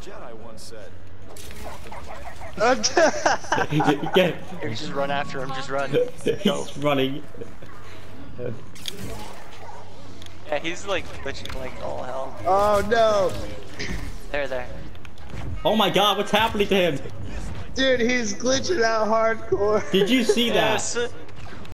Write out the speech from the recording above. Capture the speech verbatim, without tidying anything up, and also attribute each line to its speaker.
Speaker 1: Jedi once said.
Speaker 2: Yeah.
Speaker 3: Here, just run after him. Just run. Go.
Speaker 2: He's running.
Speaker 3: Yeah, he's like glitching like all hell.
Speaker 4: Oh no!
Speaker 3: There, there.
Speaker 2: Oh my god, what's happening to him?
Speaker 4: Dude, he's glitching out hardcore.
Speaker 2: Did you see that?
Speaker 3: Yes.